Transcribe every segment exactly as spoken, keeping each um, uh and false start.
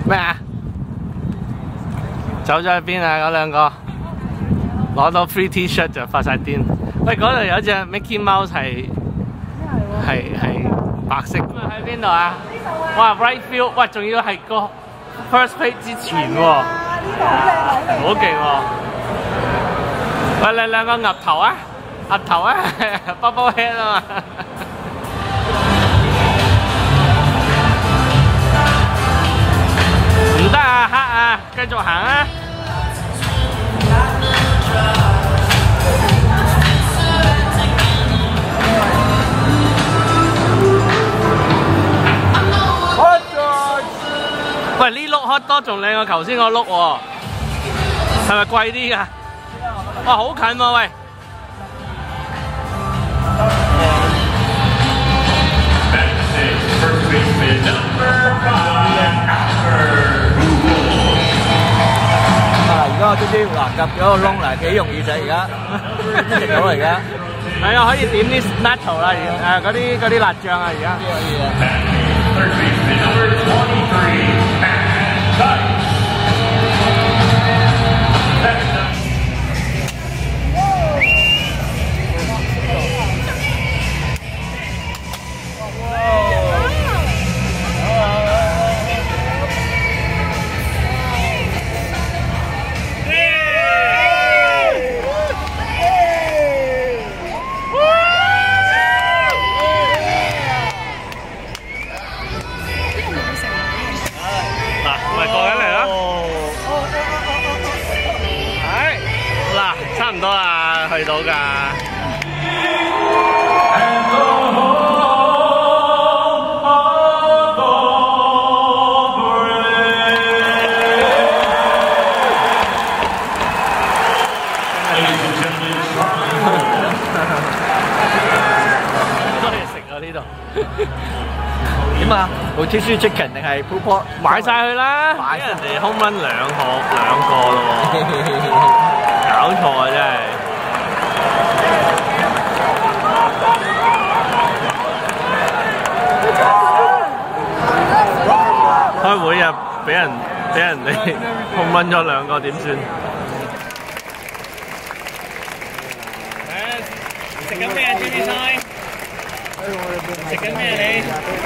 咩啊？走咗去邊啊？嗰兩個攞到 free T-shirt 就發晒癲。喂，嗰度有隻 Mickey Mouse 係係係白色。咁啊喺邊度啊？哇 ，right field， 喂，仲要係個 first page 之前喎。好勁喎！喂，你兩個岌頭啊？岌頭啊 ！Bubble head 啊嘛！唔得啊，黑啊，繼續行啊！喂，呢碌 hot dog 仲靚過頭先個碌喎，係咪貴啲㗎？哇，好近喎，喂！ 啊！而家我終於嗱夾咗個窿嗱，幾容易食而家，食到嚟而家。 係啊，可以點啲 nacho 啦，誒嗰啲嗰啲辣醬啊，而家。可以啊。差唔多啦，去到㗎。多嘢食啊！呢度點啊？好超舒 chicken 定係 pulled pork？ 買晒佢啦！俾人哋 home run 兩個兩個咯喎。搞錯啊！真係開會啊，俾人俾人哋控問咗兩個點算？食緊咩啊 ？Jimmy Choi？ 食緊咩啊你？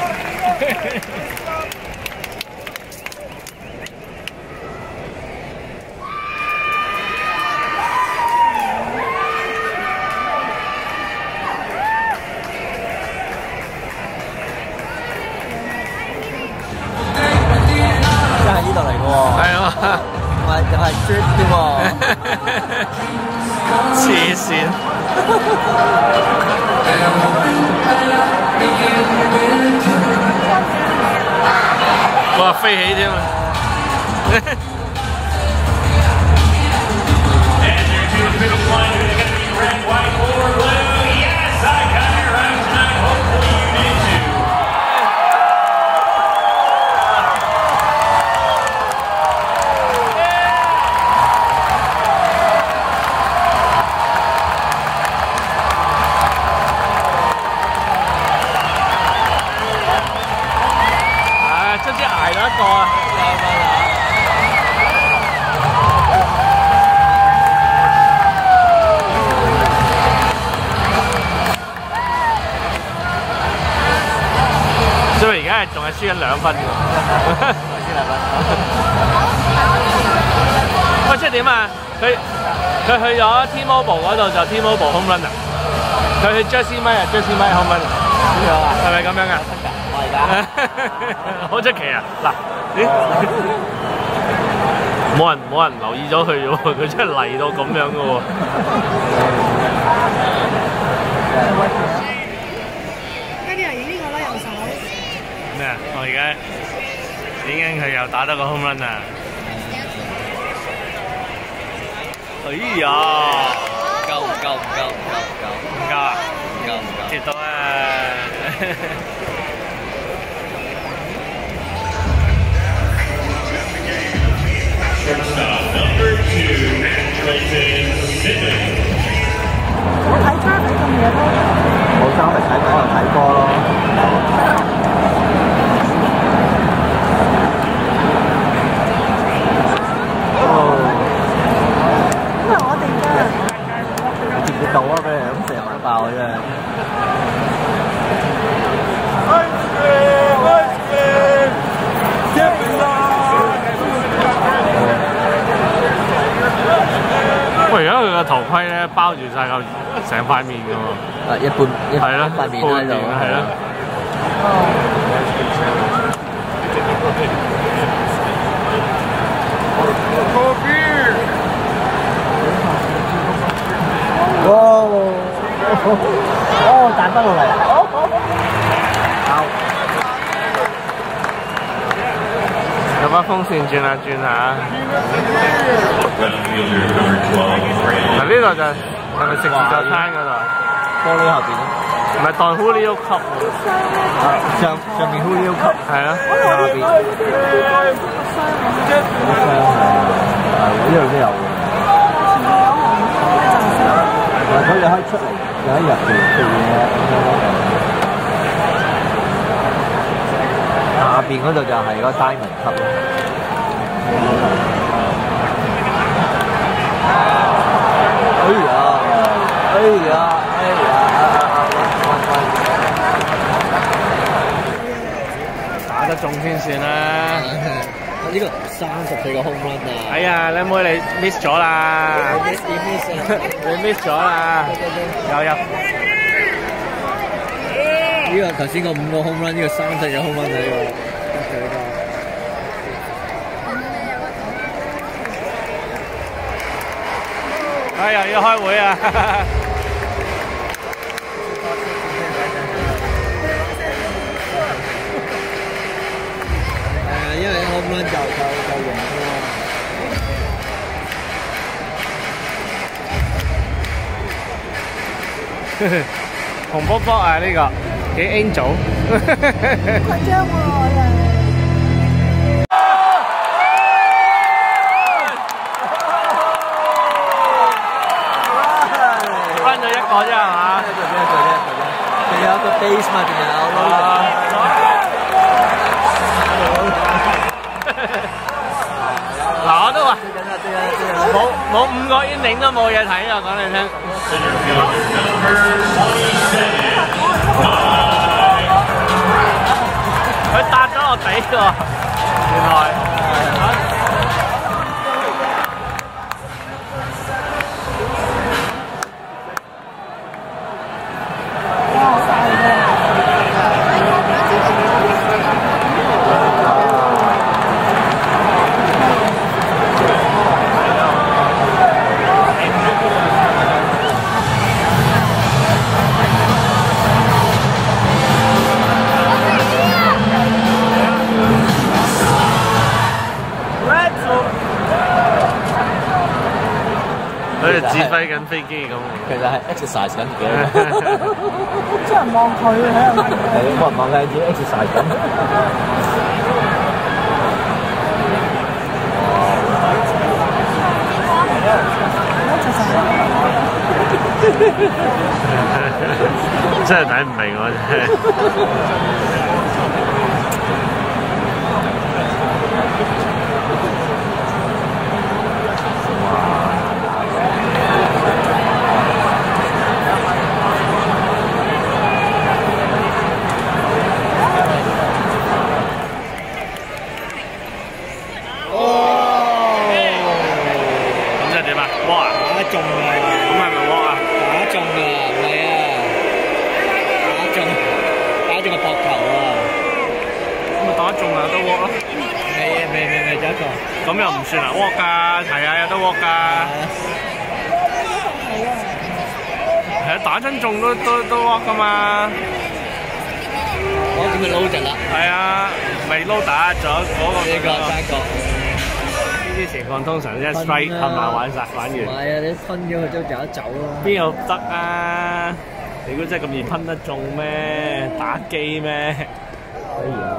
呢度嚟嘅喎，係啊，唔係又係 drip 添喎， 黐線！哇，飛起添啊！所以而家仲係輸緊兩分㗎，輸兩分。喂，即係點啊？佢佢去咗 T-Mobile 嗰度就 T-Mobile home run 啊，佢去 Jersey Mike 啊 Jersey Mike home run 啊， 點樣啊？ 係咪咁樣啊？ 我而家好出奇啊！嗱，咦？冇人冇人留意咗佢喎，佢真係嚟到咁樣嘅喎。 跟住係呢個啦，右手。 咩啊？我而家已經佢又打得個 home run 啊！哎呀！ 夠唔夠？唔夠唔夠唔夠唔夠啊！ 唔夠唔夠！ 接到啊！ 我睇差睇咁嘢咯。 冇爭咪睇波就睇波咯。 晒嚿成塊面㗎喎。 啊，一半一係啦， 塊面喺度， 係啦。 哦，哦，彈翻落嚟啦！ 有把風扇轉下轉下。嗱呢度就係咪食自助餐嗰度？ 玻璃後邊咯。 唔係當 Julio cup 啊，上上面 Julio cup 係啊， 下邊。係呢度都有嘅。佢哋可以出嚟，有一日做做嘢。下邊嗰度就係嗰 diamond 級咯。哎呀！哎呀！哎呀！ 打得中先算啦。 呢個三十四個 home run 啊！ 哎呀，靚妹你 miss 咗啦！ 你 miss 你 miss 咗啦！有入。 呢個頭先個五個 home run，呢個三十個 home run 啊！呢個。 哎呀，要開會啊！ 誒，因為 home run 就就就贏啦。 紅卜卜啊！呢個幾 angel。 誇張喎，又。 翻咗一個啫係嘛？ 做咩做咩做咩？仲有一個 base 嘛，仲有。 嗱，我都話冇冇五個 inning 都冇嘢睇啊！講你聽。佢搭咗落地喎，原來。佢哋指揮緊飛機咁。 其實係 exercise 緊嘅。 好多人望佢喺度。 係冇人望佢，自己 exercise 緊。 真係睇唔明我真係。 中啊！ 咁係咪喎啊？ 打中啊！唔係啊！打中，打中個膊頭啊！ 咁咪打中啊都 walk 咯。 未啊！未未未有一個。 咁又唔算啊 walk 㗎，係啊有得 walk 㗎。係啊，打親中都都都 walk 㗎嘛。 我點咪撈着啦？ 係啊，未撈打咗嗰個呢個三個。 呢啲情況通常一 strike 係咪玩晒玩完？ 唔係啊，你噴咗佢都有得走咯。 邊有得啊？你估真係咁易噴得中咩？打機咩？ 哎呀！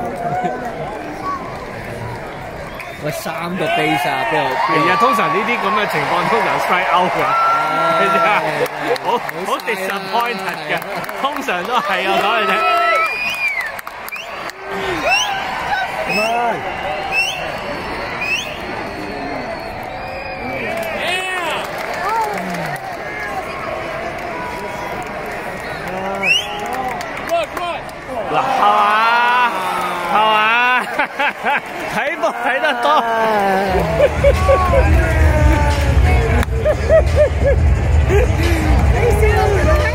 喂，三個 base 啊，邊度？ 係啊，通常呢啲咁嘅情況通常 strike out 㗎，你知啊？好好 disappointed 嘅，通常都係啊，講你聽。 Come on！ 嗱，係嘛？係嘛？睇波睇得多。 你笑到